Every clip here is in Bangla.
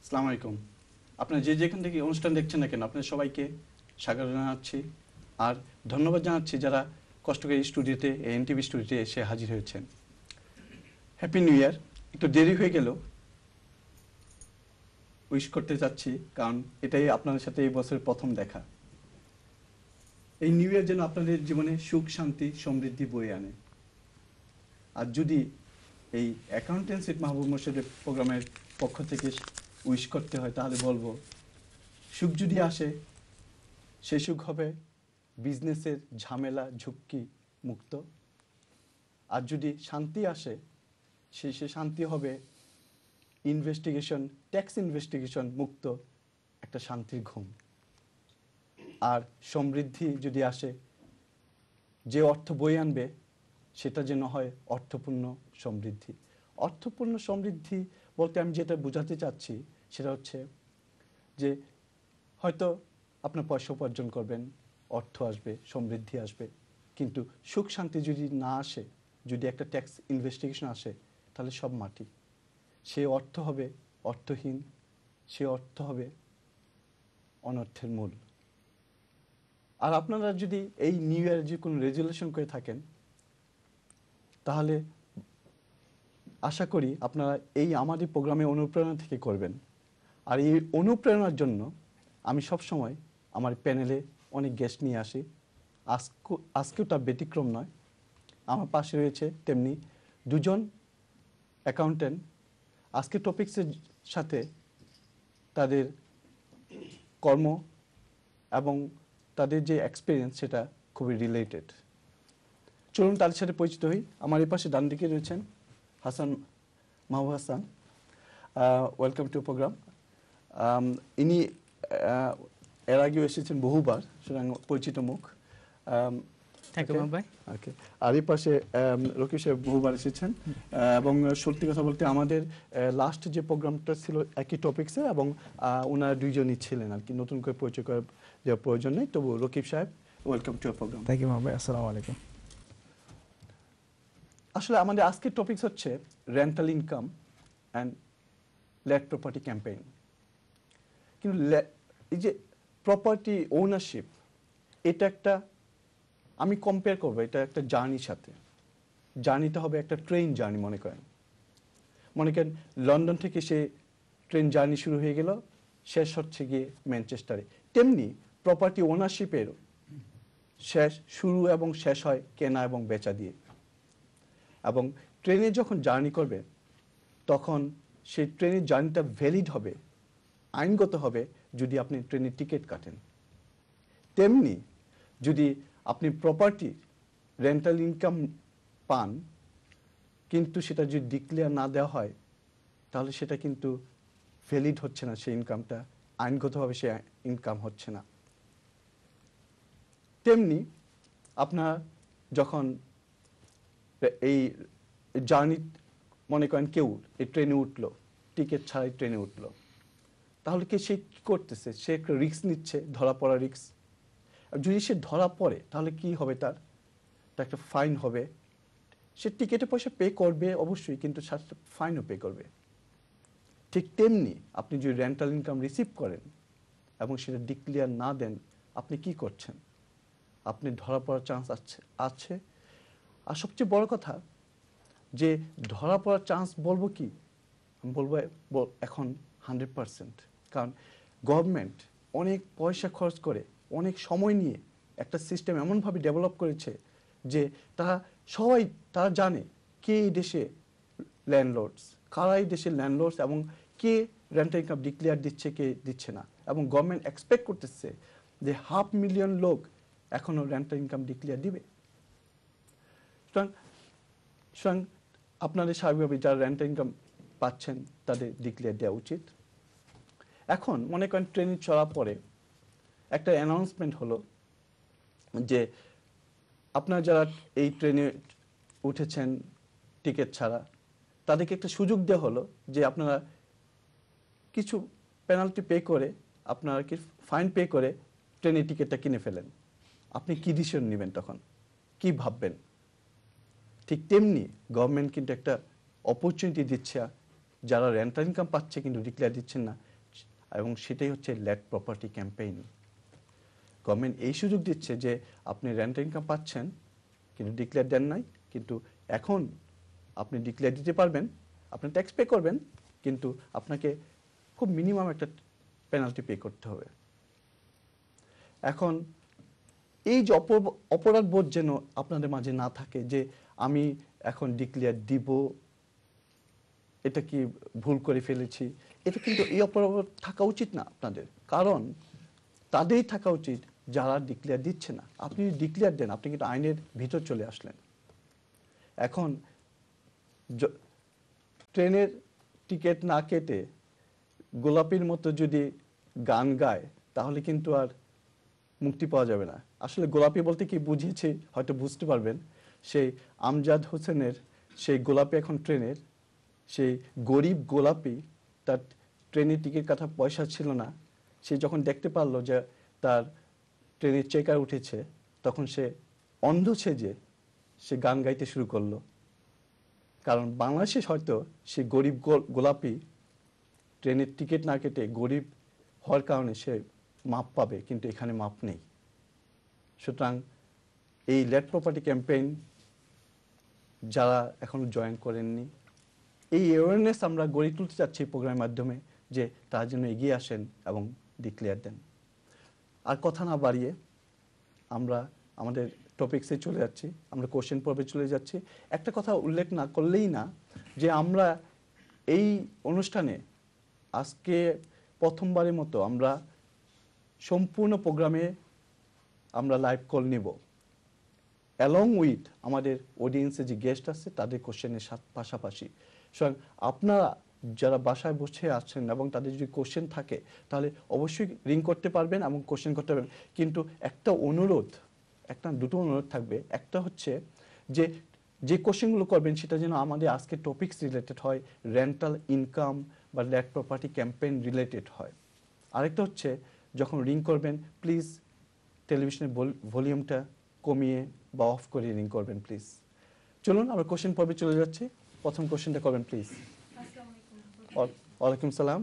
আসসালামু আলাইকুম। আপনারা যে যেখান থেকে অনুষ্ঠান দেখছেন না কেন আপনাদের সবাইকে স্বাগত জানাচ্ছি আর ধন্যবাদ জানাচ্ছি যারা কষ্ট করে স্টুডিওতে এনটিভি স্টুডিওতে এসে হাজির হয়েছেন। Happy new year. একটু দেরি হয়ে গেল উইশ করতে চাচ্ছি, কারণ এটাই আপনাদের সাথে এই বছরের প্রথম দেখা। এই নিউ ইয়ার যেন আপনাদের জীবনে সুখ শান্তি সমৃদ্ধি বয়ে আনে। আর যদি এই অ্যাকাউন্টেন্সি মাহবুব মুর্শেদের প্রোগ্রামের পক্ষ থেকে উইশ করতে হয় তাহলে বলবো, সুখ যদি আসে সে সুখ হবে বিজনেসের ঝামেলা ঝুঁকি মুক্ত, আর যদি শান্তি আসে সে শান্তি হবে ট্যাক্স ইনভেস্টিগেশন মুক্ত একটা শান্তির ঘুম। আর সমৃদ্ধি যদি আসে, যে অর্থ বয়ে আনবে সেটা যেন হয় অর্থপূর্ণ সমৃদ্ধি। অর্থপূর্ণ সমৃদ্ধি বলতে আমি যেটা বোঝাতে চাচ্ছি সেটা হচ্ছে যে হয়তো আপনার পয়সা উপার্জন করবেন, অর্থ আসবে, সমৃদ্ধি আসবে, কিন্তু সুখ শান্তি যদি না আসে, যদি একটা ট্যাক্স ইনভেস্টিগেশন আসে, তাহলে সব মাটি। সে অর্থ হবে অর্থহীন, সে অর্থ হবে অনর্থের মূল। আর আপনারা যদি এই নিউ ইয়ার যে কোনো রেজুলেশন করে থাকেন তাহলে আশা করি আপনারা এই আমাদের প্রোগ্রামে অনুপ্রেরণা থেকে করবেন। আর এই অনুপ্রেরণার জন্য আমি সবসময় আমার প্যানেলে অনেক গেস্ট নিয়ে আসি। আজকেও তার ব্যতিক্রম নয়। আমার পাশে রয়েছে তেমনি দুজন অ্যাকাউন্টেন্ট। আজকে টপিক্সের সাথে তাদের কর্ম এবং তাদের যে এক্সপিরিয়েন্স সেটা খুবই রিলেটেড। চলুন তাদের সাথে পরিচিত হই। আমার এই পাশে ডান দিকে রয়েছেন Mahbub Hasan. Welcome to programme. ইনি এর আগেও এসেছেন বহুবার, সুতরাং পরিচিত মুখ। ওকে। আর এই পাশে রকি সাহেব বহুবার এসেছেন এবং সত্যি কথা বলতে আমাদের লাস্ট যে প্রোগ্রামটা ছিল একই টপিক্সে এবং ওনারা দুইজনই ছিলেন আর কি, নতুন করে পরিচয় করার যে প্রয়োজন নেই। তবু রকিব সাহেব, welcome to programme. Thank you Mahbub. আসসালামু আলাইকুম। আসলে আমাদের আজকের টপিকস হচ্ছে rental income and land property campaign. কিন্তু এই যে প্রপার্টি ওনারশিপ, এটা একটা আমি কম্পেয়ার করবো এটা একটা জার্নির সাথে। জার্নিটা হবে একটা ট্রেন জার্নি। মনে করেন লন্ডন থেকে সে ট্রেন জার্নি শুরু হয়ে গেল, শেষ হচ্ছে গিয়ে ম্যানচেস্টারে। তেমনি প্রপার্টি ওনারশিপের শুরু এবং শেষ হয় কেনা এবং বেচা দিয়ে। এবং ট্রেনে যখন জার্নি করবে তখন সেই ট্রেনের জার্নিটা ভ্যালিড হবে, আইনগত হবে যদি আপনি ট্রেনের টিকিট কাটেন। তেমনি যদি আপনি প্রপার্টি রেন্টাল ইনকাম পান কিন্তু সেটা যদি ডিক্লেয়ার না দেওয়া হয় তাহলে সেটা কিন্তু ভ্যালিড হচ্ছে না, সেই ইনকামটা আইনগতভাবে সে ইনকাম হচ্ছে না। তেমনি আপনার যখন এই জার্নি মনে করেন কেউ এই ট্রেনে উঠলো, টিকিট ছাড়াই ট্রেনে উঠলো, তাহলে সে কী করতেছে? সে একটা রিস্ক নিচ্ছে, ধরা পড়া রিস্ক। যদি সে ধরা পড়ে তাহলে কি হবে? তার একটা ফাইন হবে। সে টিকিটের পয়সা পে করবে অবশ্যই, কিন্তু ফাইনও পে করবে। ঠিক তেমনি আপনি যদি রেন্টাল ইনকাম রিসিভ করেন এবং সেটা ডিক্লেয়ার না দেন, আপনি কি করছেন? আপনি ধরা পড়ার চান্স আছে। আর সবচেয়ে বড় কথা যে ধরা পড়ার চান্স বলবো কি, আমি বলবো এখন 100%। কারণ গভর্নমেন্ট অনেক পয়সা খরচ করে, অনেক সময় নিয়ে একটা সিস্টেম এমনভাবে ডেভেলপ করেছে যে তারা জানে কে এই দেশে ল্যান্ডলর্ডস, কারা এই দেশের ল্যান্ডলর্ডস এবং কে রেন্টাল ইনকাম ডিক্লেয়ার দিচ্ছে, কে দিচ্ছে না। এবং গভর্নমেন্ট এক্সপেক্ট করতেছে যে 500,000 লোক এখনও রেন্টাল ইনকাম ডিক্লেয়ার দিবে। সুতরাং আপনাদের স্বাভাবিকভাবে যারা রেন্টাল ইনকাম পাচ্ছেন তাদের ডিক্লেয়ার দেওয়া উচিত। এখন মনে করেন ট্রেনে চলার পরে একটা অ্যানাউন্সমেন্ট হলো যে আপনারা যারা এই ট্রেনে উঠেছেন টিকিট ছাড়া, তাদেরকে একটা সুযোগ দেওয়া হলো যে আপনারা কিছু পেনাল্টি পে করে, আপনারা কি ফাইন পে করে ট্রেনের টিকিটটা কিনে ফেলেন। আপনি কি ডিসিশন নেবেন তখন? কি ভাববেন? ঠিক তেমনি গভর্নমেন্ট কিন্তু একটা অপরচুনিটি দিচ্ছে যারা রেন্টাল ইনকাম পাচ্ছে কিন্তু ডিক্লেয়ার দিচ্ছেন না, এবং সেটাই হচ্ছে লেট প্রপার্টি ক্যাম্পেইন। গভর্নমেন্ট এই সুযোগ দিচ্ছে যে আপনি রেন্ট ইনকাম পাচ্ছেন কিন্তু ডিক্লেয়ার দেন নাই, কিন্তু এখন আপনি ডিক্লেয়ার দিতে পারবেন, আপনি ট্যাক্স পে করবেন, কিন্তু আপনাকে খুব মিনিমাম একটা পেনাল্টি পে করতে হবে। এখন এই যে অপরাধ বোধ যেন আপনাদের মাঝে না থাকে যে আমি এখন ডিক্লেয়ার দিব, এটা কি ভুল করে ফেলেছি, এটা কিন্তু এই অপরাধ থাকা উচিত না আপনাদের। কারণ তাদেরই থাকা উচিত যারা ডিক্লেয়ার দিচ্ছে না। আপনি ডিক্লেয়ার দেন, আপনি কিন্তু আইনের ভিতর চলে আসলেন। এখন ট্রেনের টিকিট না কেটে গোলাপির মতো যদি গান গায় তাহলে কিন্তু আর মুক্তি পাওয়া যাবে না। আসলে গোলাপি বলতে কি বুঝিয়েছি হয়তো বুঝতে পারবেন। সেই আমজাদ হোসেনের সেই গোলাপি এখন ট্রেনের, সেই গরিব গোলাপি, তার ট্রেনের টিকিট কাটার পয়সা ছিল না, সে যখন দেখতে পারলো যে তার ট্রেনের চেকার উঠেছে তখন সে অন্ধ সেজে সে গান গাইতে শুরু করলো। কারণ বাংলাদেশে হয়তো সে গরিব গোলাপি ট্রেনের টিকিট না কেটে গরিব হওয়ার কারণে সে মাপ পাবে, কিন্তু এখানে মাপ নেই। সুতরাং এই লেট প্রপার্টি ক্যাম্পেইন যারা এখনো জয়েন করেননি, এই অ্যাওয়ারনেস আমরা গড়ে তুলতে চাচ্ছি এই প্রোগ্রামের মাধ্যমে যে তারা যেন এগিয়ে আসেন এবং ডিক্লেয়ার দেন। আর কথা না বাড়িয়ে আমরা আমাদের টপিকসে চলে যাচ্ছি, আমরা কোশ্চেন পর্বে চলে যাচ্ছি। একটা কথা উল্লেখ না করলেই না যে আমরা এই অনুষ্ঠানে আজকে প্রথমবারের মতো আমরা সম্পূর্ণ প্রোগ্রামে আমরা লাইভ কল নিব, অ্যালং উইথ আমাদের অডিয়েন্সে যে গেস্ট আছে তাদের কোশ্চেনের পাশাপাশি। সুতরাং আপনারা যারা বাসায় বসে আছেন এবং তাদের যদি কোশ্চেন থাকে তাহলে অবশ্যই রিং করতে পারবেন এবং কোশ্চেন করতে পারবেন। কিন্তু একটা অনুরোধ, একটা দুটো অনুরোধ থাকবে। একটা হচ্ছে যে যে কোশ্চেনগুলো করবেন সেটা যেন আমাদের আজকে টপিকস রিলেটেড হয়, রেন্টাল ইনকাম বা লেট প্রপার্টি ক্যাম্পেইন রিলেটেড হয়। আরেকটা হচ্ছে যখন রিং করবেন প্লিজ টেলিভিশনের ভলিউমটা কমিয়ে বা অফ করে রিং করবেন প্লিজ। চলুন আমরা কোশ্চেন পর্বে চলে যাচ্ছি। প্রথম কোশ্চেনটা করবেন প্লিজ। ওয়ালাইকুম সালাম।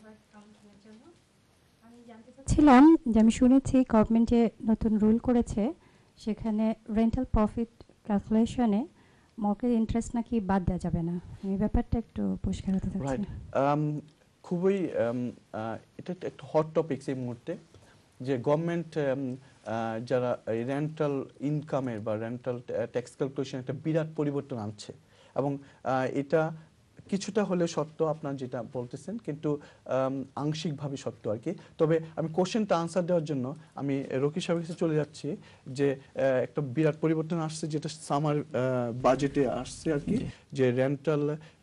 আমি জানতে চাচ্ছিলাম যে আমি শুনেছি গভর্নমেন্ট যে নতুন রুল করেছে সেখানে রেন্টাল প্রফিট ক্যালকুলেশনে মর্গেজ ইন্টারেস্ট নাকি বাদ দেওয়া যাবে না। আমি ব্যাপারটা একটু পরিষ্কার হতে চাচ্ছি। খুবই এটা একটা হট টপিকস এই মুহূর্তে, যে গভর্নমেন্ট যারা রেন্টাল ইনকামের বা রেন্টাল ট্যাক্স ক্যালকুলেশন একটা বিরাট পরিবর্তন আনছে এবং এটা কিছুটা হলে সত্য আপনার যেটা বলতেছেন, কিন্তু আংশিকভাবে সত্য আর কি। তবে আমি কোশ্চেনটা আনসার দেওয়ার জন্য আমি রকি সাহেবের কাছে চলে যাচ্ছি যে একটা বিরাট পরিবর্তন আসছে যেটা সামার বাজেটে আসছে আর কি, যে রেন্টাল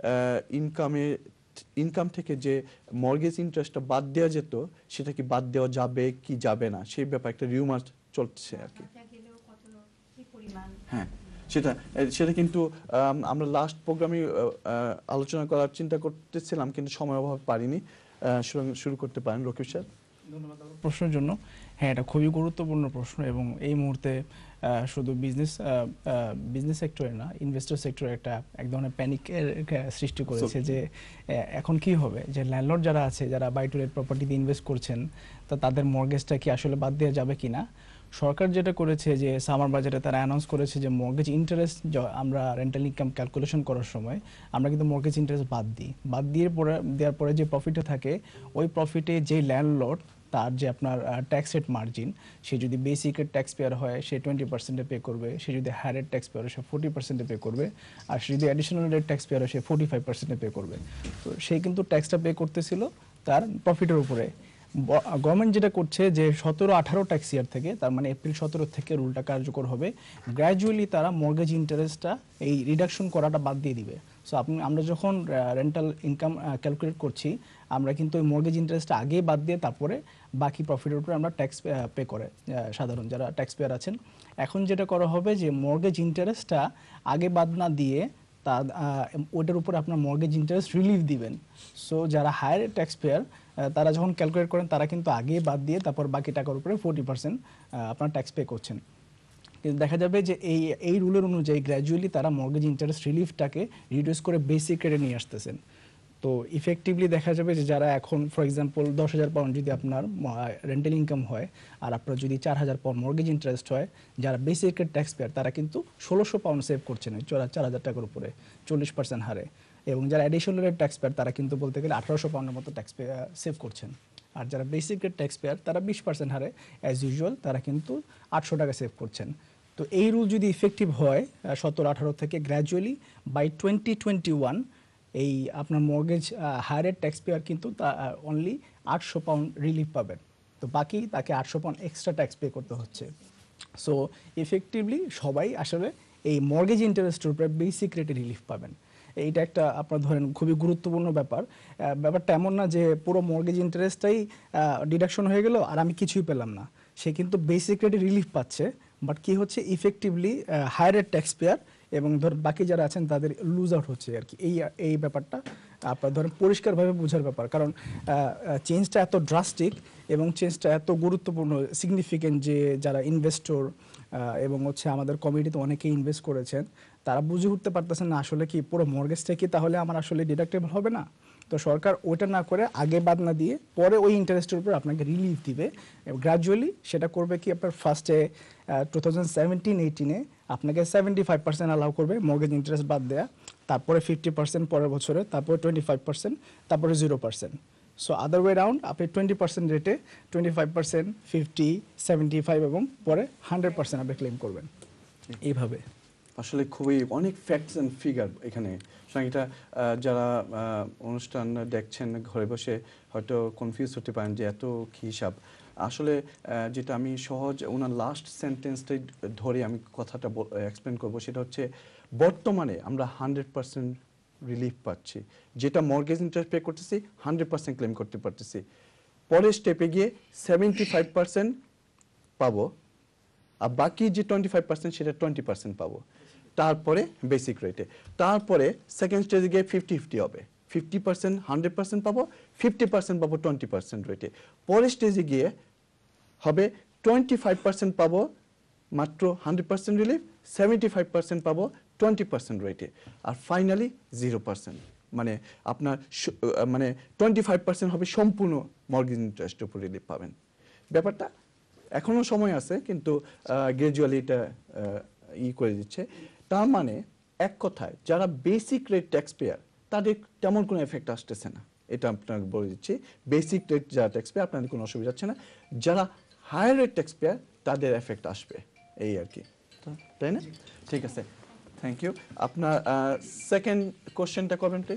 ইনকাম থেকে যে মর্গেজ ইন্টারেস্টটা বাদ দেওয়া যেত সেটা কি বাদ দেওয়া যাবে কি যাবে না সেই ব্যাপারে একটা রিউমার চলছে আর কি। হ্যাঁ, সেটা কিন্তু আমরা লাস্ট প্রোগ্রামে আলোচনা করার চিন্তা করতেছিলাম কিন্তু সময় অভাবে পারিনি। শুরু করতে পারেন রকিব স্যার। ধন্যবাদ প্রশ্নের জন্য। হ্যাঁ, এটা খুবই গুরুত্বপূর্ণ প্রশ্ন এবং এই মুহূর্তে শুধু বিজনেস সেক্টরে না, ইনভেস্টর সেক্টরে এক ধরনের প্যানিকের সৃষ্টি করেছে যে এখন কি হবে, যে ল্যান্ডলর্ড যারা আছে, যারা বাই টু লেট প্রপার্টিতে ইনভেস্ট করছেন, তা তাদের মর্গেজটা কি আসলে বাদ দেওয়া যাবে কিনা। সরকার যেটা করেছে যে সামার বাজেটে তারা অ্যানাউন্স করেছে যে মর্গেজ ইন্টারেস্ট আমরা রেন্টাল ইনকাম ক্যালকুলেশন করার সময় আমরা কিন্তু মর্গেজ ইন্টারেস্ট বাদ দেওয়ার পরে যে প্রফিটে থাকে ওই প্রফিটে যে ল্যান্ডলর্ড তার যে আপনার ট্যাক্স রেট মার্জিন, সে যদি বেসিকের ট্যাক্স পেয়ার হয় সে 20% পে করবে, সে যদি হায়ারের ট্যাক্স পেয়ার হয় সে 40% পে করবে, আর সে যদি অ্যাডিশনাল রেট ট্যাক্স পেয়ার হয় সে 45% পে করবে। তো সে কিন্তু ট্যাক্সটা পে করতেছিল তার প্রফিটের উপরে। গভর্নমেন্ট যেটা করছে যে 17-18 ট্যাক্স ইয়ার থেকে, তার মানে এপ্রিল 17 থেকে রুলটা কার্যকর হবে, গ্র্যাজুয়ালি তারা মর্গেজ ইন্টারেস্টটা এই রিডাকশন করাটা বাদ দিয়ে দিবে। সো আমরা যখন রেন্টাল ইনকাম ক্যালকুলেট করছি আমরা কিন্তু ওই মর্গেজ ইন্টারেস্টটা আগে বাদ দিয়ে তারপরে বাকি প্রফিটের উপরে আমরা ট্যাক্স পে করে সাধারণ যারা ট্যাক্স পেয়ার আছেন। এখন যেটা করা হবে যে মর্গেজ ইন্টারেস্টটা আগে বাদ না দিয়ে ওটার উপরে আপনার মর্গেজ ইন্টারেস্ট রিলিফ দিবেন। সো যারা হায়ার ট্যাক্স পেয়ার তারা যখন ক্যালকুলেট করেন তারা কিন্তু আগে বাদ দিয়ে তারপর বাকি টাকার উপরে 40% আপনার ট্যাক্স পে করছেন। কিন্তু দেখা যাবে যে এই রুলের অনুযায়ী গ্র্যাজুয়ালি তারা মর্গেজ ইন্টারেস্ট রিলিফটাকে রিডিউস করে বেসিক রেটে নিয়ে আসতেছেন। তো ইফেক্টিভলি দেখা যাবে যে যারা এখন ফর এক্সাম্পল 10,000 পাউন্ড যদি আপনার রেন্টাল ইনকাম হয় আর আপনার যদি 4,000 পাউন্ড মর্গেজ ইন্টারেস্ট হয়, যারা বেসিক ট্যাক্স পেয়ার তারা কিন্তু 1,600 পাউন্ড সেভ করছেন 4,000 টাকার উপরে 40% হারে, এবং যারা অ্যাডিশনাল ট্যাক্স পেয়ার তারা কিন্তু বলতে গেলে 1,800 পাউন্ডের মতো ট্যাক্স সেভ করছেন। আর যারা বেসিক ট্যাক্স পেয়ার তারা 20% হারে অ্যাজ ইউজুয়াল তারা কিন্তু 800 টাকা সেভ করছেন। তো এই রুল যদি ইফেক্টিভ হয় 17-18 থেকে গ্র্যাজুয়ালি বাই 2021 এই আপনার মর্গেজ হায়ার ট্যাক্স পেয়ার কিন্তু অনলি 800 পাউন্ড রিলিফ পাবেন। তো বাকি তাকে 800 পাউন্ড এক্সট্রা ট্যাক্স পে করতে হচ্ছে। সো ইফেক্টিভলি সবাই আসলে এই মর্গেজ ইন্টারেস্টের উপরে বেসিক রেটে রিলিফ পাবেন। এইটা একটা আপনার ধরেন খুবই গুরুত্বপূর্ণ ব্যাপার। ব্যাপারটা এমন না যে পুরো মর্গেজ ইন্টারেস্টটাই ডিডাকশন হয়ে গেল আর আমি কিছুই পেলাম না, সে কিন্তু বেসিক রেটে রিলিফ পাচ্ছে, বাট কি হচ্ছে ইফেক্টিভলি হায়ার ট্যাক্স পেয়ার এবং ধর বাকি যারা আছেন তাদের লুজ আউট হচ্ছে আর কি। এই ব্যাপারটা আপনার ধরেন পরিষ্কারভাবে বোঝার ব্যাপার, কারণ চেঞ্জটা এত ড্রাস্টিক এবং চেঞ্জটা এত গুরুত্বপূর্ণ সিগনিফিকেন্ট যে যারা ইনভেস্টর এবং হচ্ছে আমাদের কমিটিতে অনেকেই ইনভেস্ট করেছেন তারা বুঝে উঠতে পারতেছেন না আসলে কি পুরো মর্গেজটা কি তাহলে আমার আসলে ডিডাক্টেবল হবে না। তো সরকার ওইটা না করে আগে বাদ না দিয়ে পরে ওই ইন্টারেস্টের উপর আপনাকে রিলিফ দিবে এবং গ্র্যাজুয়ালি সেটা করবে কি আপনার ফার্স্টে 2017-18-এ আপনাকে 75% অ্যালাউ করবে মর্গেজ ইন্টারেস্ট বাদ দেয়া, তারপরে 50% পরের বছরে, তারপরে 25%, তারপরে 0%। সো আদার ওয়ে রাউন্ড আপনি 20% রেটে 25%, 50, 75 এবং পরে 100% আপনি ক্লেম করবেন এইভাবে। আসলে খুবই অনেক ফ্যাক্টস অ্যান্ড ফিগার এখানে। এটা যারা অনুষ্ঠান দেখছেন ঘরে বসে হয়তো কনফিউজ হতে পারেন যে এত কী হিসাব। আসলে যেটা আমি সহজ ওনার লাস্ট সেন্টেন্সটাই ধরে আমি কথাটা এক্সপ্লেন করব, সেটা হচ্ছে বর্তমানে আমরা 100% রিলিফ পাচ্ছি, যেটা মর্গেজ ইন্টারেস্ট পে করতেছি 100% ক্লেম করতে পারতেছি। পরের স্টেপে গিয়ে 75% পাবো, আর বাকি যে 25% সেটা 20% পাবো, তারপরে বেসিক রেটে। তারপরে সেকেন্ড স্টেজে গিয়ে 50-50 হবে, 50% 100% পাবো, 50% পাবো 20% রেটে। পরের স্টেজে গিয়ে হবে 25% পাবো মাত্র 100% রিলিফ, 75% পাবো 20% রেটে, আর ফাইনালি 0%। মানে আপনার মানে 25% হবে সম্পূর্ণ মর্গেজ ইন্টারেস্টের উপর রিলিফ পাবেন। ব্যাপারটা এখনো সময় আছে, কিন্তু গ্র্যাজুয়ালি এটা করে দিচ্ছে। তার মানে এক কথায় যারা বেসিক রেট ট্যাক্স পেয়ার তাদের তেমন কোনো এফেক্ট আসতেছে না, এটা আপনাকে বলে দিচ্ছি। বেসিক রেট যারা ট্যাক্স পেয়ার আপনাদের কোনো অসুবিধা হচ্ছে না, যারা হায়ার রেট ট্যাক্স পেয়ার তাদের এফেক্ট আসবে, এই আর কি, তাই না? ঠিক আছে, থ্যাংক ইউ। আপনার সেকেন্ড কোশ্চেনটা করবেন প্লিজ।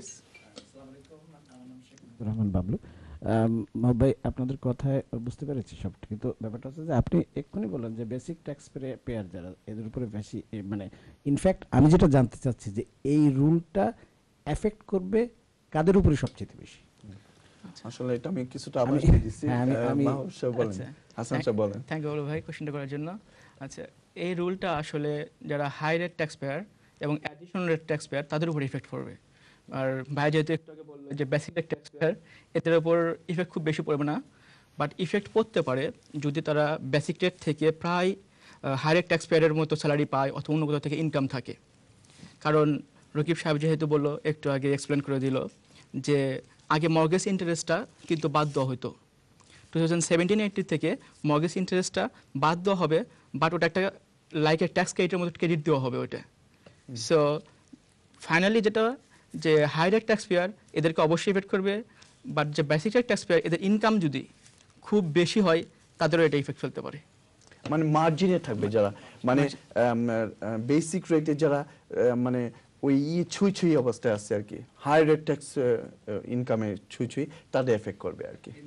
রহমান বাবলু। মাহবুব ভাই, আপনাদের কথায় বুঝতে পেরেছি সব, কিন্তু ব্যাপারটা হচ্ছে যে আপনি এক্ষুনি বললেন যে বেসিক ট্যাক্স পেয়ার যারা এদের উপরে বেশি, মানে ইনফ্যাক্ট আমি যেটা জানতে চাচ্ছি যে এই রুলটা এফেক্ট করবে কাদের উপরে সবচেয়ে বেশি? আসলে এটা আমি কিছুটা আবার দিয়ে দিচ্ছি, আমি হাসান সাহেব বলেন। থ্যাংক ইউ ভাই কোশ্চেনটা করার জন্য। আচ্ছা, এই রুলটা আসলে যারা হাই রেট ট্যাক্স পেয়ার এবং অ্যাডিশনাল রেট ট্যাক্স পেয়ার তাদের উপর ইফেক্ট করবে। আর ভাই যেহেতু একটু আগে বললো যে বেসিক রেট ট্যাক্স পেয়ার এদের উপর ইফেক্ট খুব বেশি পড়বে না, বাট ইফেক্ট পড়তে পারে যদি তারা বেসিক রেট থেকে প্রায় হাই রেট ট্যাক্স পেয়ারের মতো স্যালারি পায় অথবা অন্য কোথাও থেকে ইনকাম থাকে। কারণ রকিব সাহেব যেহেতু বললো, একটু আগে এক্সপ্লেন করে দিল যে আগে মর্গেজ ইন্টারেস্টটা কিন্তু বাদ দেওয়া হতো। 2017-18 থেকে মর্গেজ ইন্টারেস্টটা বাদ দেওয়া হবে, বাট ওটা একটা লাইক এ ট্যাক্স ক্রেডিটের মতো ক্রেডিট দেওয়া হবে ওইটা। সো ফাইনালি যেটা যে হাই রেট ট্যাক্স পেয়ার এদেরকে অবশ্যই ইফেক্ট করবে, বাট যে বেসিক রেট ট্যাক্স পেয়ার এদের ইনকাম যদি খুব বেশি হয় তাদেরও এটা ইফেক্ট ফেলতে পারে। মানে মার্জিনে থাকবে যারা, মানে বেসিক রেটে যারা মানে ওই ছুঁই ছুঁই অবস্থায় আছে আর কি, হাই রেট ট্যাক্স ইনকামে ছুঁই ছুঁই তাদের এফেক্ট করবে আর কি।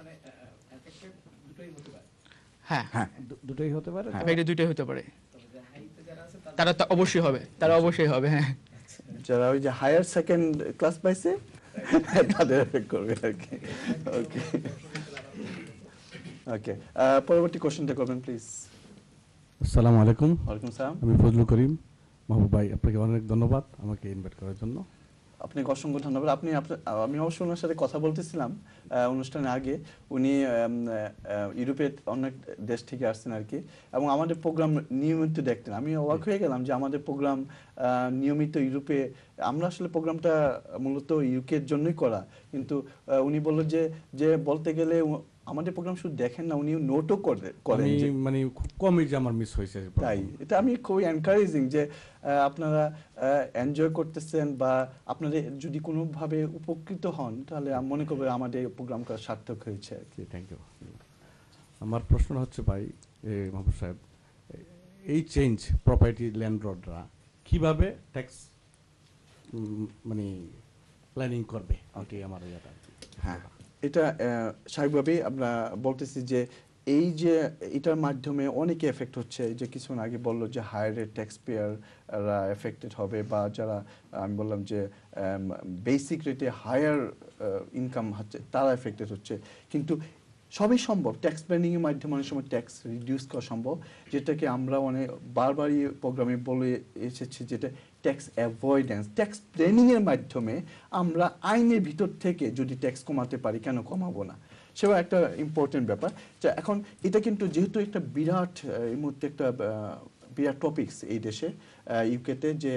হ্যাঁ হ্যাঁ, দুটোই হতে পারে, দুটোই হতে পারে। তারা তো অবশ্যই হবে, তারা অবশ্যই হবে। হ্যাঁ, যারা ওই যে হায়ার সেকেন্ড ক্লাস পাইছে তাদের এফেক্ট করবে আর কি। ওকে ওকে, পরবর্তী কোশ্চেনটা করবেন প্লিজ। আসসালামু আলাইকুম। ওয়ালাইকুম সালাম। আমি ফজলুল করিম। মাহবুব ভাই, আপনাকে অনেক ধন্যবাদ আমাকে ইনভাইট করার জন্য। আপনাকে অসংখ্য ধন্যবাদ। আমি অবশ্য ওনার সাথে কথা বলতেছিলাম অনুষ্ঠানের আগে, উনি ইউরোপের অনেক দেশ থেকে আসছেন আর কি, এবং আমাদের প্রোগ্রাম নিয়মিত দেখতেন। আমি অবাক হয়ে গেলাম যে আমাদের প্রোগ্রাম নিয়মিত ইউরোপে, আমরা আসলে প্রোগ্রামটা মূলত ইউকের জন্যই করা, কিন্তু উনি বললো যে বলতে গেলে আমাদের প্রোগ্রাম শুধু দেখেন না, উনি নোটও করেন আমি যে মানে খুব কমই যে আমার মিস হয়েছে তাই। এটা আমি খুবই এনকারেজিং যে আপনারা এনজয় করতেছেন, বা আপনাদের যদি কোনোভাবে উপকৃত হন তাহলে আমি মনে করবো আমাদের প্রোগ্রামটা সার্থক হয়েছে আর কি। Thank you. আমার প্রশ্ন হচ্ছে ভাই মাহবুব সাহেব, এই চেঞ্জ প্রপার্টি ল্যান্ডলর্ডরা কিভাবে ট্যাক্স মানে প্ল্যানিং করবে, ওটাই আমার ইয়েটা। হ্যাঁ, এটা স্বাভাবিকভাবেই আমরা বলতেছি যে এই যে এটার মাধ্যমে অনেকে এফেক্ট হচ্ছে, যে কিছুক্ষণ আগে বললো যে হায়ার রেট ট্যাক্স পেয়াররা এফেক্টেড হবে, বা যারা আমি বললাম যে বেসিক রেটে হায়ার ইনকাম হচ্ছে তারা এফেক্টেড হচ্ছে। কিন্তু সবই সম্ভব, ট্যাক্স প্ল্যানিংয়ের মাধ্যমে অনেক সময় ট্যাক্স রিডিউস করা সম্ভব, যেটাকে আমরা অনেক বারবারই প্রোগ্রামে বলে এসেছি, যেটা ট্যাক্স অ্যাভয়েডেন্স। ট্যাক্স প্ল্যানিংয়ের মাধ্যমে আমরা আইনের ভিতর থেকে যদি ট্যাক্স কমাতে পারি, কেন কমাবো না, সেটা একটা ইম্পর্টেন্ট ব্যাপার। এখন এটা কিন্তু যেহেতু একটা বিরাট এই মুহূর্তে একটা বিরাট টপিকস এই দেশে ইউকেতে, যে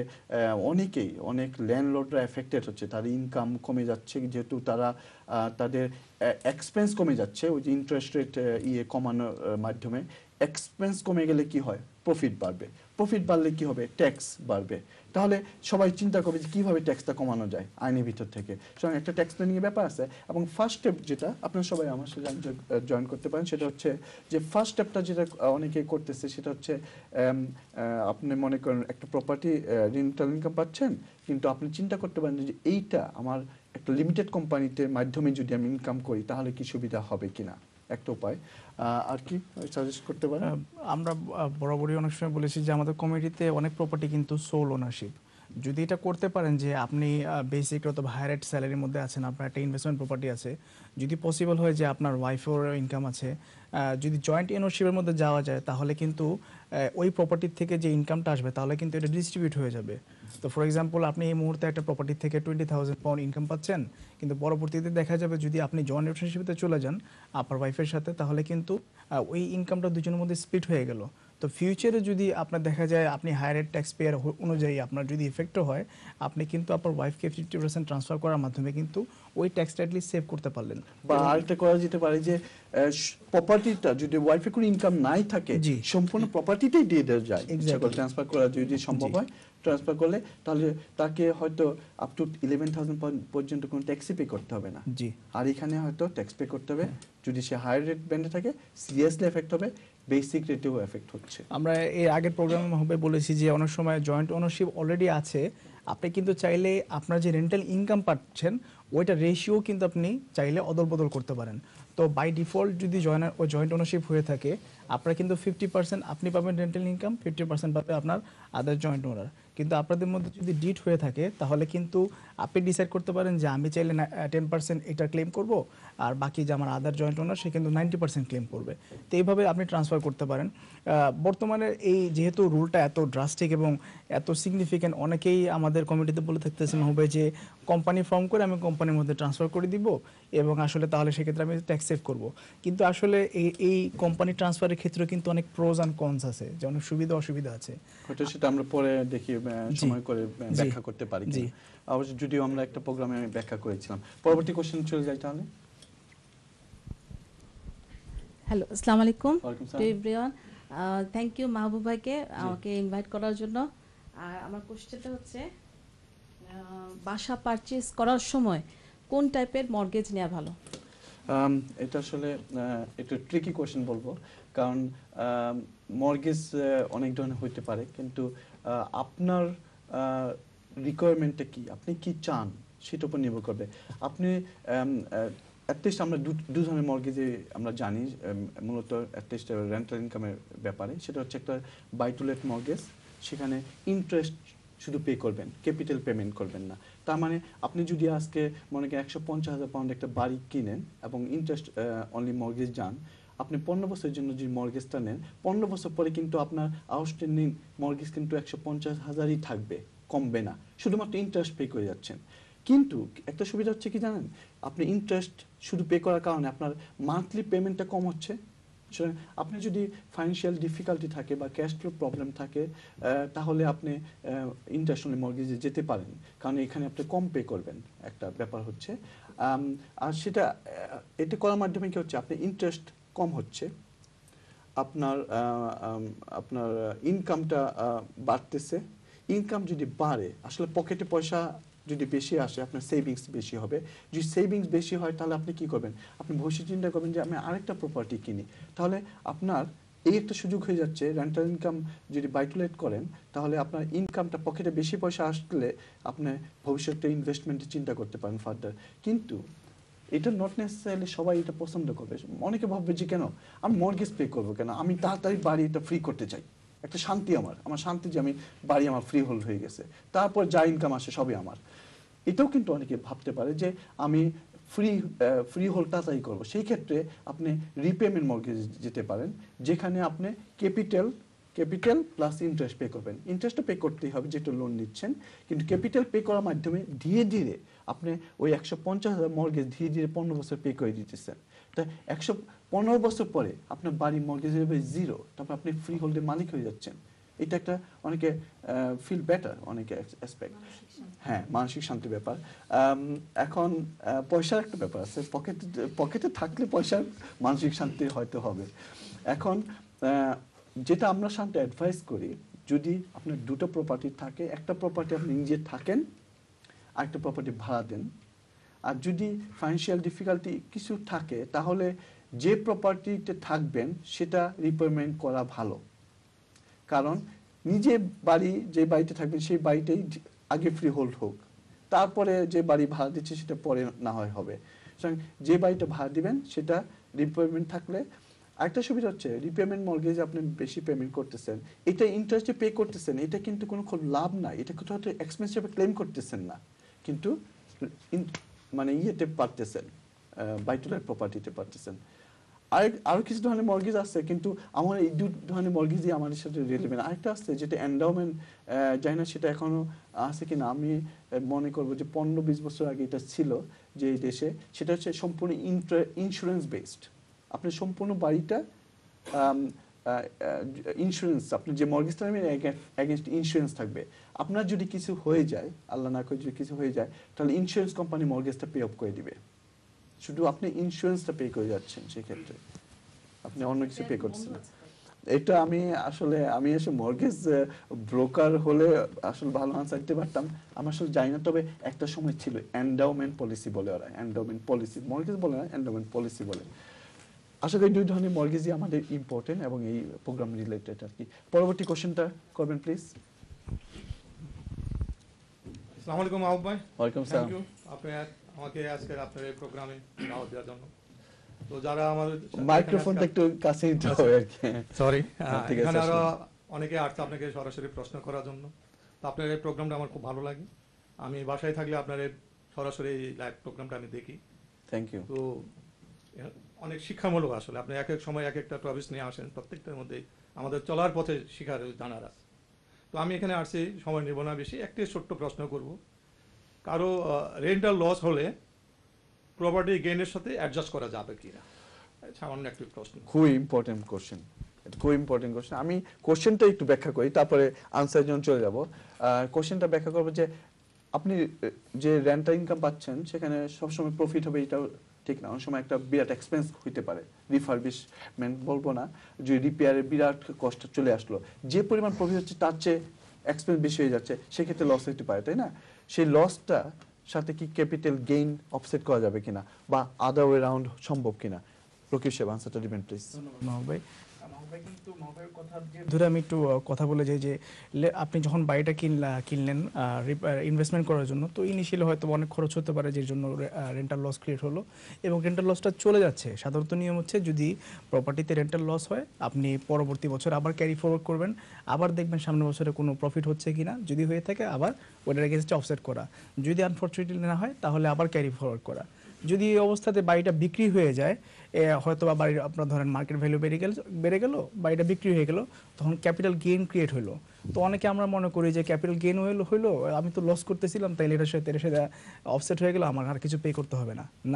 অনেক ল্যান্ডলর্ডরা এফেক্টেড হচ্ছে, তার ইনকাম কমে যাচ্ছে, যেহেতু তারা তাদের এক্সপেন্স কমে যাচ্ছে, ওই যে ইন্টারেস্ট রেট কমানোর মাধ্যমে। এক্সপেন্স কমে গেলে কি হয়, প্রফিট বাড়বে, প্রফিট বাড়লে কি হবে, ট্যাক্স বাড়বে। তাহলে সবাই চিন্তা করবে যে কীভাবে ট্যাক্সটা কমানো যায় আইনের ভিতর থেকে। সুতরাং একটা ট্যাক্স প্ল্যানিংয়ের ব্যাপার আছে। এবং ফার্স্ট স্টেপ যেটা আপনারা সবাই আমার সাথে জয়েন করতে পারেন, সেটা হচ্ছে যে ফার্স্ট স্টেপটা যেটা অনেকে করতেছে, সেটা হচ্ছে আপনি মনে করেন একটা প্রপার্টি রেন্টাল ইনকাম পাচ্ছেন, কিন্তু আপনি চিন্তা করতে পারেন যে এইটা আমার একটা লিমিটেড কোম্পানিতে মাধ্যমে যদি আমি ইনকাম করি তাহলে কি সুবিধা হবে কিনা, একটা উপায়। আর কি সাজেস্ট করতে পারেন? আমরা বরাবরই অনেক সময় বলেছি যে আমাদের কমিটিতে অনেক প্রপার্টি কিন্তু সোল ওনারশিপ। যদি এটা করতে পারেন যে আপনি বেসিক অথবা হায়ার রেট স্যালারির মধ্যে আছেন, আপনার একটা ইনভেস্টমেন্ট প্রপার্টি আছে, যদি পসিবল হয় যে আপনার ওয়াইফের ইনকাম আছে, যদি জয়েন্ট ওনারশিপের মধ্যে যাওয়া যায়, তাহলে কিন্তু ওই প্রপার্টির থেকে যে ইনকামটা আসবে তাহলে কিন্তু এটা ডিস্ট্রিবিউট হয়ে যাবে। তো ফর এক্সাম্পল, আপনি এই মুহূর্তে একটা প্রপার্টি থেকে 20,000 পাউন্ড ইনকাম পাচ্ছেন, কিন্তু পরবর্তীতে দেখা যাবে যদি আপনি জয়েন্ট ওনারশিপে চলে যান আপনার ওয়াইফের সাথে, তাহলে কিন্তু ওই ইনকামটা দুজনের মধ্যে স্প্লিট হয়ে গেল। তো ফিউচারে যদি আপনার দেখা যায় আপনি হায়ার রেট ট্যাক্স পেয়ার অনুযায়ী আপনার যদি ইফেক্টও হয়, আপনি কিন্তু আপনার ওয়াইফকে 50% ট্রান্সফার করার মাধ্যমে কিন্তু ওই ট্যাক্সটা অ্যাটলিস্ট সেভ করতে পারলেন। বা আরেকটা করা যেতে পারে যে প্রপার্টিটা যদি ওয়াইফের কোনো ইনকাম নাই থাকে, সম্পূর্ণ প্রপার্টিটাই দিয়ে দেওয়া যায়, ট্রান্সফার করা যদি সম্ভব হয়, ট্রান্সফার করলে তাহলে তাকে হয়তো আপ টু 11,000 পর্যন্ত কোনো ট্যাক্সই পে করতে হবে না। জি। আর এখানে হয়তো ট্যাক্স পে করতে হবে, যদি সে হায়ার রেট ব্যান্ডে থাকে সিরিয়াসলি এফেক্ট হবে, বেসিক রেটেও এফেক্ট হচ্ছে। আমরা এর আগের প্রোগ্রামে হবে বলেছি যে অনেক সময় জয়েন্ট ওনারশিপ অলরেডি আছে, আপনি কিন্তু চাইলে আপনার যে রেন্টাল ইনকাম পাচ্ছেন ওইটা রেশিও কিন্তু আপনি চাইলে অদল বদল করতে পারেন। তো বাই ডিফল্ট যদি জয়েন্ট ওনারশিপ হয়ে থাকে, আপনার কিন্তু 50% আপনি পাবেন রেন্টাল ইনকাম, 50% পাবে আপনার আদার জয়েন্ট ওনার। কিন্তু আপনাদের মধ্যে যদি ডিট হয়ে থাকে তাহলে কিন্তু আপনি ডিসাইড করতে পারেন যে আমি চাইলে 10% এটা ক্লেম করব, আর বাকি যে আমার আদার জয়েন্ট ওনার সে কিন্তু 90% ক্লেম করবে। তো এইভাবে আপনি ট্রান্সফার করতে পারেন। বর্তমানে এই যেহেতু রুলটা এত ড্রাস্টিক এবং এত সিগনিফিক্যান্ট, অনেকেই আমাদের কমিটিতে বলে থাকতেছেন হবে যে কোম্পানি ফর্ম করে আমি কোম্পানির মধ্যে ট্রান্সফার করে দিব এবং আসলে তাহলে সেক্ষেত্রে আমি ট্যাক্স সেভ করব। কিন্তু আসলে এই কোম্পানি ট্রান্সফারের ক্ষেত্রে কিন্তু অনেক প্রোজ অ্যান্ড কনস আছে, যে অনেক সুবিধা অসুবিধা আছে। হয়তো সেটা আমরা পরে দেখি সময় করে ব্যাখ্যা করতে পারি। অবশ্য যদিও আমরা একটা প্রোগ্রামে ব্যাখ্যা করেছিলাম। পরবর্তী কোশ্চেন চলে যাই তাহলে। হ্যালো, আসসালামু আলাইকুম welcome to everyone. Thank you Mahbub ভাইকে আমাকে ইনভাইট করার জন্য। আর আমার কোশ্চেনটা হচ্ছে, বাসা পারচেজ করার সময় কোন টাইপের মর্গেজ নেওয়া ভালো? এটা আসলে একটু ট্রিকি কোশ্চেন বলবো, কারণ মর্গেজ অনেক ধরনের হইতে পারে, কিন্তু আপনার রিকোয়ারমেন্টটা কি, আপনি কি চান সেটার উপর নির্ভর করবে। আপনি অ্যাটলিস্ট আমরা দু ধরনের মর্গেজে আমরা জানি মূলত, অ্যাটলিস্ট রেন্টাল ইনকামের ব্যাপারে, সেটা হচ্ছে একটা বাই টু লেট মর্গেজ, সেখানে ইন্টারেস্ট শুধু পে করবেন, ক্যাপিটাল পেমেন্ট করবেন না। তার মানে আপনি যদি আজকে মনে করেন 150,000 পাউন্ড একটা বাড়ি কিনেন এবং ইন্টারেস্ট অনলি মর্গেজ যান, আপনি 15 বছরের জন্য যে মর্গেজটা নেন, 15 বছর পরে কিন্তু আপনার আউটস্ট্যান্ডিং মর্গেজ কিন্তু 150,000ই থাকবে, কমবে না, শুধুমাত্র ইন্টারেস্ট পে করে যাচ্ছেন। কিন্তু একটা সুবিধা হচ্ছে কি জানেন, আপনি ইন্টারেস্ট শুধু পে করার কারণে আপনার মান্থলি পেমেন্টটা কম হচ্ছে, সুতরাং আপনি যদি ফাইন্যান্সিয়াল ডিফিকাল্টি থাকে বা ক্যাশ ফ্লো প্রবলেম থাকে তাহলে আপনি ইন্টারন্যাশনাল মর্গেজে যেতে পারেন, কারণ এখানে আপনি কম পে করবেন, একটা ব্যাপার হচ্ছে। আর সেটা এটা করার মাধ্যমে কি হচ্ছে, আপনি ইন্টারেস্ট কম হচ্ছে, আপনার আপনার ইনকামটা বাড়তেছে। ইনকাম যদি বাড়ে, আসলে পকেটে পয়সা যদি বেশি আসে, আপনার সেভিংস বেশি হবে। যদি সেভিংস বেশি হয় তাহলে আপনি কি করবেন, আপনি ভবিষ্যৎ চিন্তা করবেন যে আমি আরেকটা প্রপার্টি কিনি। তাহলে আপনার এই একটা সুযোগ হয়ে যাচ্ছে, রেন্টাল ইনকাম যদি বাই টু লেট করেন তাহলে আপনার ইনকামটা পকেটে বেশি পয়সা আসলে আপনি ভবিষ্যতে ইনভেস্টমেন্টের চিন্তা করতে পারেন ফার্দার। কিন্তু এটা নট নেসেসারিলি সবাই এটা পছন্দ করবে। অনেকে ভাববে যে কেন আমি মর্গেজ পে করবো, কেন আমি তাড়াতাড়ি বাড়ি এটা ফ্রি করতে চাই, একটা শান্তি, আমার শান্তি যে আমি বাড়ি আমার ফ্রি হোল্ড হয়ে গেছে, তারপর যা ইনকাম আসে সবই আমার। এটাও কিন্তু অনেকে ভাবতে পারে যে আমি ফ্রি হোল্ড তাড়াতাড়ি করবো। সেই ক্ষেত্রে আপনি রিপেমেন্ট মর্গেজ যেতে পারেন, যেখানে আপনি ক্যাপিটাল প্লাস ইন্টারেস্ট পে করবেন। ইন্টারেস্টটা পে করতেই হবে যেটা লোন নিচ্ছেন, কিন্তু ক্যাপিটাল পে করার মাধ্যমে ধীরে ধীরে আপনি ওই 150,000 মর্গেজ ধীরে ধীরে 15 বছর পে করে দিতেছেন। তা 115 বছর পরে আপনার বাড়ি মর্গেজ হবে 0, তারপর আপনি ফ্রি হোল্ডের মালিক হয়ে যাচ্ছেন। এটা একটা অনেকে ফিল বেটার, অনেকে অ্যাসপেক্ট, হ্যাঁ, মানসিক শান্তির ব্যাপার। এখন পয়সার একটা ব্যাপার আছে, পকেটে থাকলে পয়সার মানসিক শান্তি হয়তো হবে। এখন যেটা আমরা শান্তি অ্যাডভাইস করি, যদি আপনার দুটো প্রপার্টি থাকে, একটা প্রপার্টি আপনি নিজে থাকেন, আরেকটা প্রপার্টি ভাড়া দেন। আর যদি ফাইন্যান্সিয়াল ডিফিকাল্টি কিছু থাকে তাহলে যে প্রপার্টিতে থাকবেন সেটা রিপেমেন্ট করা ভালো, কারণ নিজে যে বাড়িতে থাকবেন সেই বাড়িটাই আগে ফ্রি হোল্ড হোক, তারপরে যে বাড়ি ভাড়া দিচ্ছে সেটা পরে না হয় হবে। সুতরাং যে বাড়িটা ভাড়া দিবেন সেটা রিপেমেন্ট থাকলে আরেকটা সুবিধা হচ্ছে, রিপেমেন্ট মর্গেজ আপনি বেশি পেমেন্ট করতেছেন, এটা ইন্টারেস্টে পে করতেছেন, এটা কিন্তু কোনো খুব লাভ নাই, এটা কোথাও এক্সপেন্স হিসেবে ক্লেম করতেছেন না, কিন্তু মানে ইয়েতে পারতেছেন, বাই টু লেট প্রপার্টিতে পারতেছেন। আরো কিছু ধরনের মর্গেজ আছে, কিন্তু আমার এই দু ধরনের মর্গেজই আমাদের সাথে রিলেভেন্ট। আরেকটা আছে যেটা এন্ডাওমেন্ট, জানি না সেটা এখনো আছে কিনা, আমি মনে করবো যে 15-20 বছর আগে এটা ছিল যে এই দেশে, সেটা হচ্ছে সম্পূর্ণ ইন্স্যুরেন্স বেসড। আপনি সম্পূর্ণ বাড়িটা ইন্স্যুরেন্স, আপনি যে মর্গেজটা নেবেন এগেনস্ট ইন্স্যুরেন্স থাকবে। আপনার যদি কিছু হয়ে যায়, আল্লাহ না করে যদি কিছু হয়ে যায়, তাহলে ইন্স্যুরেন্স কোম্পানি মর্গেজটা পে অফ করে দিবে। শুধু আপনি ইন্স্যুরেন্সটা পে করে যাচ্ছেন, সেক্ষেত্রে আপনি অন্য কিছু পে করছেন না। এটা আমি আসলে মর্গেজ ব্রোকার হলে আসলে ভালো আনসার দিতে পারতাম, আমি আসলে জানি না। তবে একটা সময় ছিল এন্ডাওমেন্ট পলিসি বলে ওরা, এন্ডাওমেন্ট পলিসি, মর্গেজ বলে না, এন্ডাওমেন্ট পলিসি বলে। আশা করি দুই ধরনের মর্গেজই আমাদের ইম্পর্টেন্ট এবং এই প্রোগ্রাম রিলেটেড আর কি। পরবর্তী কোশ্চেনটা করবেন প্লিজ। আসসালামু আলাইকুম মাহবুব ভাই। Welcome sir. থ্যাংক ইউ আপনি আমাকে আজকে আপনার এই প্রোগ্রামে দাওয়াত দেওয়ার জন্য। তো যারা আমাদের মাইক্রোফোনটা একটু কাছে নিতে হবে আর কি। সরি, ঠিক আছে, এখানে আরো অনেকে আসছে আপনাকে সরাসরি প্রশ্ন করার জন্য। তো আপনার এই প্রোগ্রামটা আমার খুব ভালো লাগে। আমি বাসায় থাকলে আপনার এই সরাসরি এই লাইভ প্রোগ্রামটা আমি দেখি। Thank you. তো অনেক শিক্ষামূলক আসলে, আপনি এক এক সময় এক একটা টপিক নিয়ে আসেন, প্রত্যেকটার মধ্যে আমাদের চলার পথে শিখার জানার আছে। তো আমি এখানে আসছি, সময় নেব না বেশি, একটি ছোট্ট প্রশ্ন করব। কারো রেন্টাল লস হলে প্রপার্টি গেইনের সাথে অ্যাডজাস্ট করা যাবে কিনা, সামান্য একটি প্রশ্ন। খুবই ইম্পর্টেন্ট কোশ্চেন, খুব ইম্পর্টেন্ট কোশ্চেন। আমি কোশ্চেনটা একটু ব্যাখ্যা করি, তারপরে আনসারের জন্য চলে যাব। কোশ্চেনটা ব্যাখ্যা করবো যে আপনি যে রেন্টাল ইনকাম পাচ্ছেন সেখানে সবসময় প্রফিট হবে এটাও ঠিক না, অনেক সময় একটা বিরাট এক্সপেন্স হইতে পারে। রিফারবিশমেন্ট বলবো না, যে রিপেয়ারের বিরাট কষ্ট চলে আসলো, যে পরিমাণ প্রফিট হচ্ছে তার চেয়ে এক্সপেন্স বেশি হয়ে যাচ্ছে, সেক্ষেত্রে লস হতে পারে, তাই না? সেই লসটা সাথে কি ক্যাপিটাল গেইন অফসেট করা যাবে কিনা বা আদার ওয়ে রাউন্ড সম্ভব কিনা? প্রকৃত সেবা আনসারটা দিবেন প্লিজ। ধন্যবাদ মাহবুব ভাই। কিন্তু মাহবুবের কথা ধরে আমি একটু কথা বলে যাই যে আপনি যখন বাড়িটা কিনলেন ইনভেস্টমেন্ট করার জন্য, তো ইনিশিয়ালি হয়তো অনেক খরচ হতে পারে, যের জন্য রেন্টাল লস ক্রিয়েট হলো এবং রেন্টাল লসটা চলে যাচ্ছে। সাধারণত নিয়ম হচ্ছে যদি প্রপার্টিতে রেন্টাল লস হয় আপনি পরবর্তী বছর আবার ক্যারি ফরওয়ার্ড করবেন, আবার দেখবেন সামনের বছরে কোনো প্রফিট হচ্ছে কিনা, যদি হয়ে থাকে আবার ওটার এগেইনস্টে অফসেট করা, যদি আনফরচুনেটলি না হয় তাহলে আবার ক্যারি ফরওয়ার্ড করা। যদি এই অবস্থাতে বাড়িটা বিক্রি হয়ে যায়, হয়তো বা বাড়ির আপনার ধরেন মার্কেট ভ্যালু বেড়ে গেল, বাড়িটা বিক্রি হয়ে গেল, তখন ক্যাপিটাল গেইন ক্রিয়েট হলো। তো অনেকে আমরা মনে করি যে ক্যাপিটাল গেইন হইলো, আমি তো লস করতেছিলাম, তাইলে এটার সাথে অফসেট হয়ে গেল, আমার আর কিছু পে করতে হবে না। না,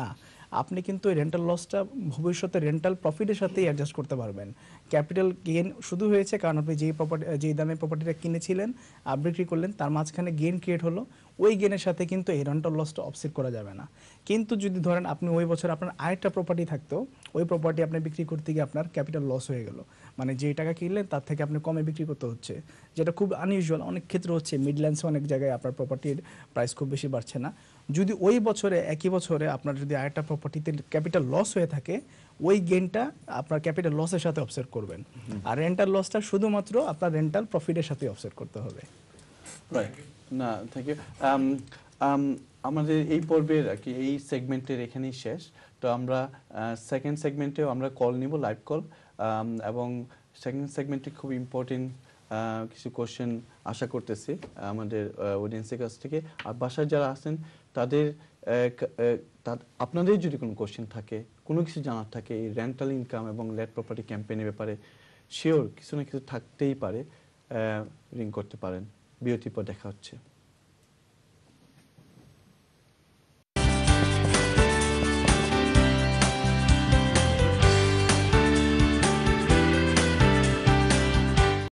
আপনি কিন্তু ওই রেন্টাল লসটা ভবিষ্যতে রেন্টাল প্রফিটের সাথেই অ্যাডজাস্ট করতে পারবেন। ক্যাপিটাল গেইন শুধু হয়েছে কারণ আপনি যেই দামে প্রপার্টিটা কিনেছিলেন বিক্রি করলেন, তার মাঝখানে গেইন ক্রিয়েট হলো, ওই গেইনের সাথে কিন্তু এই রেন্টাল লসটা অফসেট করা যাবে না। কিন্তু যদি ধরেন আপনি ওই বছর আপনার আরেকটা প্রপার্টি থাকতো, ওই প্রপার্টি আপনি বিক্রি করতে গিয়ে আপনার ক্যাপিটাল লস হয়ে গেল, মানে যেই টাকা কিনলেন তার থেকে আপনি কমে বিক্রি করতে হচ্ছে, যেটা খুব আনইউজুয়াল, অনেক ক্ষেত্রে হচ্ছে। মিডল্যান্ডসে অনেক জায়গায় আপনার প্রপার্টির প্রাইস খুব বেশি বাড়ছে না। যদি ওই বছরে একই বছরে আপনার যদি আরেকটা প্রপার্টিতে ক্যাপিটাল লস হয়ে থাকে, ওই গেইনটা আপনার ক্যাপিটাল লসের সাথে অফসেট করবেন, আর রেন্টাল লসটা শুধুমাত্র আপনার রেন্টাল প্রফিটের সাথে অফসেট করতে হবে। রাইট, না থ্যাংক ইউ। আমাদের এই পর্বের আর কি এই সেগমেন্টের এখানেই শেষ। তো আমরা সেকেন্ড সেগমেন্টেও আমরা কল নিব, লাইভ কল, এবং সেকেন্ড সেগমেন্টে খুব ইম্পর্টেন্ট কিছু কোশ্চেন আশা করতেছি আমাদের অডিয়েন্সের কাছ থেকে। আর বাসায় যারা আছেন তাদের আপনাদের যদি কোনো কোশ্চেন থাকে, কোনো কিছু জানার থাকে এই রেন্টাল ইনকাম এবং লেট প্রপার্টি ক্যাম্পেইনের ব্যাপারে, শিওর কিছু না কিছু থাকতেই পারে, রিং করতে পারেন। বিরতির পর দেখা হচ্ছে।